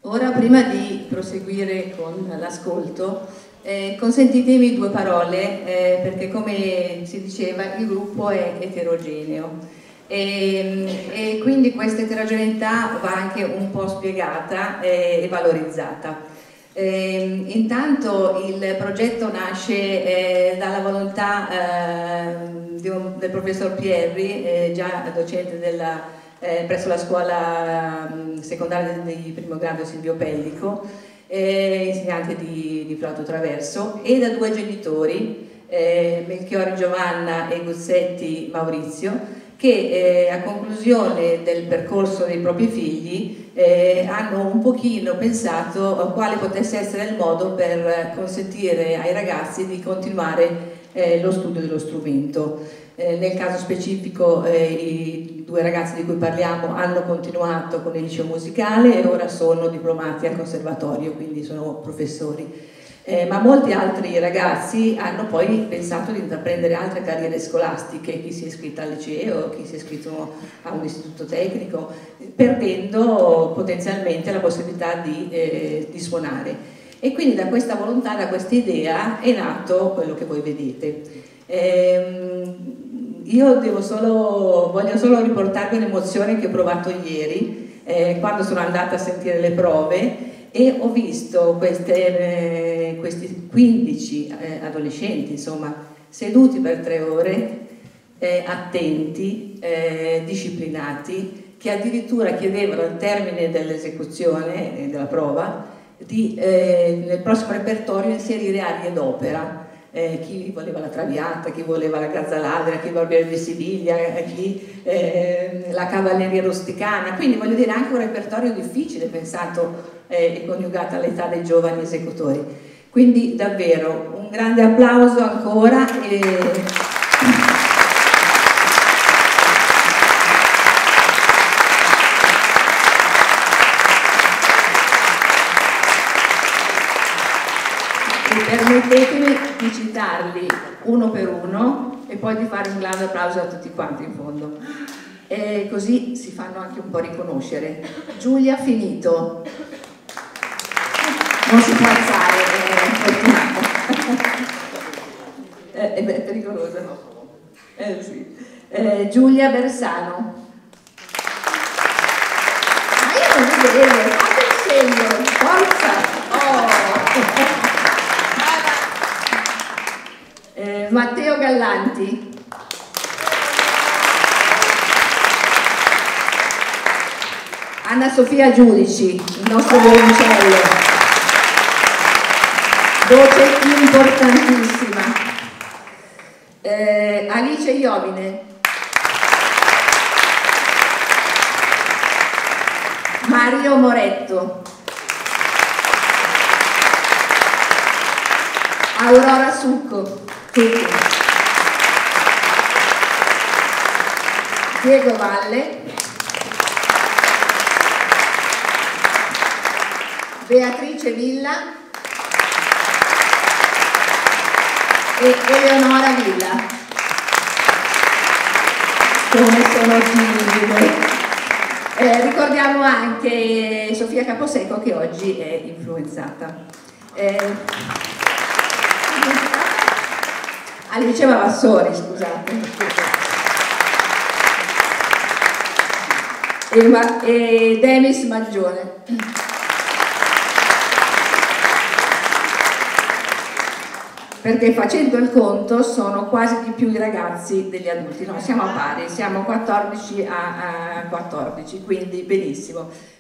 Ora, prima di proseguire con l'ascolto, consentitemi due parole, perché come si diceva il gruppo è eterogeneo e quindi questa eterogeneità va anche un po' spiegata e valorizzata. Intanto il progetto nasce dalla volontà del professor Pierri, già docente presso la scuola secondaria di primo grado Silvio Pellico, insegnante di flauto traverso, e da due genitori, Melchiori Giovanna e Guzzetti Maurizio, che a conclusione del percorso dei propri figli hanno un pochino pensato a quale potesse essere il modo per consentire ai ragazzi di continuare lo studio dello strumento. Nel caso specifico i due ragazzi di cui parliamo hanno continuato con il liceo musicale e ora sono diplomati al conservatorio, quindi sono professori. Ma molti altri ragazzi hanno poi pensato di intraprendere altre carriere scolastiche, chi si è iscritto al liceo, chi si è iscritto a un istituto tecnico, perdendo potenzialmente la possibilità di suonare. E quindi da questa volontà, da questa idea è nato quello che voi vedete. Io voglio solo riportarvi un'emozione che ho provato ieri, quando sono andata a sentire le prove e ho visto questi 15 adolescenti, insomma, seduti per 3 ore, attenti, disciplinati, che addirittura chiedevano al termine dell'esecuzione della prova nel prossimo repertorio inserire arie d'opera. Chi voleva la Traviata, chi voleva la Gazzaladra, chi il Barbiere di Siviglia, chi la Cavalleria Rusticana, quindi voglio dire anche un repertorio difficile pensato e coniugato all'età dei giovani esecutori. Quindi davvero un grande applauso ancora. Permettetemi di citarli uno per uno e poi di fare un grande applauso a tutti quanti in fondo, e così si fanno anche un po' riconoscere. Giulia Finito, non si può alzare, è pericoloso, no? Sì. Giulia Bersano, ma io non mi vedo, fate il segno, forza! Oh. Matteo Gallanti, Anna Sofia Giudici, il nostro violoncello, voce importantissima, Alice Iovine, Mario Moretto, Aurora Succo, Diego Valle, Beatrice Villa e Eleonora Villa. Come sono timide. Ricordiamo anche Sofia Caposeco, che oggi è influenzata. Alice Vavassori, scusate, e Demis Maggione. Perché facendo il conto sono quasi di più i ragazzi degli adulti, no, siamo a pari, siamo 14 a 14, quindi benissimo.